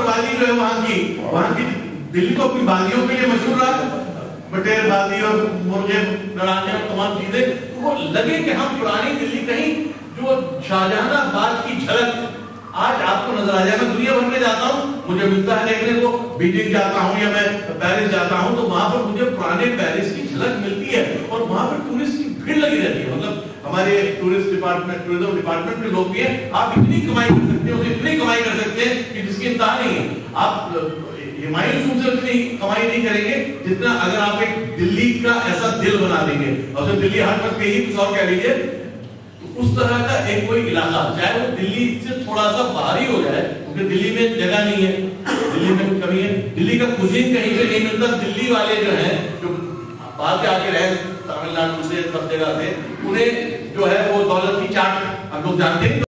वादी जो है वहां की दिल्ली तो अपनी वादियों के लिए मशहूर रहा, बटेर वादी और मुर्गे लड़ाने और तमाम चीजें, तो वो लगे कि हम पुरानी दिल्ली कहीं जो शाहजहानाबाद की झलक आज आपको नजर आ जाएगा। दुनिया भर में जाता हूँ, मुझे मिलता है देखने को, बीजिंग जाता हूँ या मैं पेरिस जाता हूँ, तो वहां पर मुझे पुराने पेरिस की झलक मिलती है और वहां पर टूरिस्ट की भीड़ लगी रहती है। मतलब हमारे टूरिज्म डिपार्टमेंट के लोग भी हैं, आप इतनी कमाई कर सकते हैं, इतनी कमाई कर सकते हैं कि जिसकी इंतहा नहीं है। आप हिमायूं सूद से उतनी कमाई नहीं करेंगे जितना अगर आप एक दिल्ली का ऐसा दिल बना देंगे, और जो दिल्ली हाट पर ही कुछ और कह लीजिए, उस तरह का एक कोई इलाका, चाहे वो दिल्ली से थोड़ा सा बाहर ही हो जाए, क्योंकि दिल्ली में जगह नहीं है, दिल्ली में कुछ कमी है, दिल्ली का कुजीन कहीं पे नहीं मिलता। दिल्ली वाले जो हैं, जो बाहर से आके रहे तमिलनाडु से सब जगह से, उन्हें जो है वो दौलत की चाट हम लोग जानते हैं।